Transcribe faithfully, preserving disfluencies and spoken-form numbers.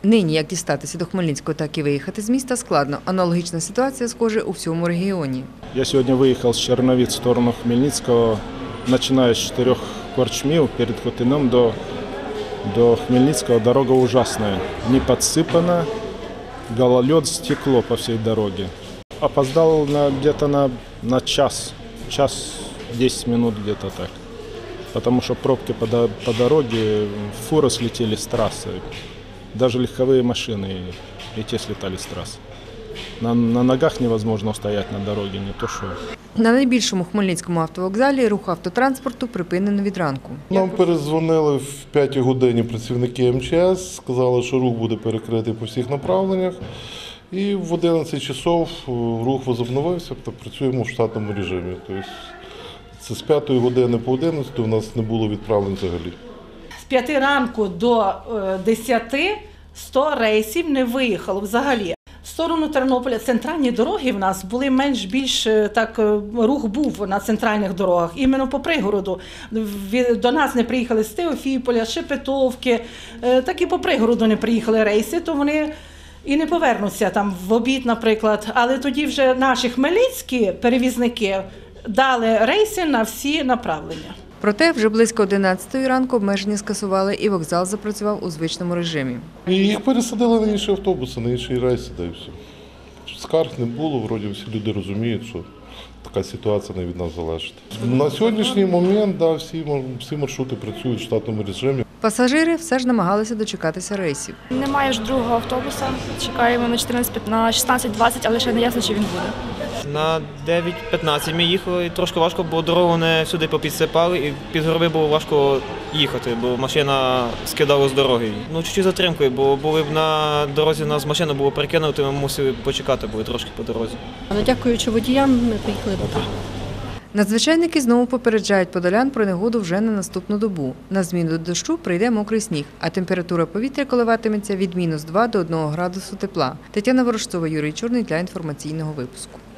Нині як дістатися до Хмельницького, так і виїхати з міста складно. Аналогічна ситуація, схоже, у всьому регіоні. Я сьогодні виїхав з Черновиць в сторону Хмельницького, починаючи з чотирьох корчмів перед Хотином до, до Хмельницького. Дорога ужасна, не підсипана, гололед, стекло по всій дорозі. Опоздал на, где-то на, на час, час десять минут где-то так. Потому что пробки по, по дороге, фуры слетели с трассы. Даже легковые машины и те слетали с трассы. На, на ногах невозможно стоять на дороге, не то що. На найбільшому Хмельницькому автовокзалі рух автотранспорту припинено від ранку. Нам передзвонили в п'ятій годині працівники ем че ес, сказали, що рух буде перекритий по всіх направленнях. І в одинадцять часов рух возобновився, та працюємо в штатному режимі. Тобто це з п'ятої години по одинадцяту у нас не було відправлень взагалі. З п'яти ранку до десяти сто рейсів не виїхало взагалі. В сторону Тернополя центральні дороги в нас були менш-більш, так, рух був на центральних дорогах. Іменно по пригороду. До нас не приїхали з Теофіполя, Шепетовки, так і по пригороду не приїхали рейси, то вони і не повернуться там в обід, наприклад. Але тоді вже наші хмельницькі перевізники дали рейси на всі направлення. Проте вже близько одинадцятої ранку обмеження скасували і вокзал запрацював у звичному режимі. І їх пересадили на інші автобуси, на інші рейси, та й все. Скарг не було, вроді всі люди розуміють, що така ситуація не від нас залежить. На сьогоднішній момент да, всі, всі маршрути працюють в штатному режимі. Пасажири все ж намагалися дочекатися рейсів. Немає ж другого автобуса, чекаємо на чотирнадцять, на шістнадцять двадцять, але ще не ясно, чи він буде. На дев'ять п'ятнадцять ми їхали, і трошки важко, бо дорогу не всюди попідсипали, і під гороби було важко їхати, бо машина скидала з дороги. Ну, чуть-чуть затримкою, бо були б на дорозі, нас машину було перекинути, ми мусили почекати були трошки по дорозі. Але дякуючи водіям, ми поїхали добре. Надзвичайники знову попереджають подолян про негоду вже на наступну добу. На зміну до дощу прийде мокрий сніг, а температура повітря коливатиметься від мінус два до одного градусу тепла. Тетяна Ворожцова, Юрій Чорний для інформаційного випуску.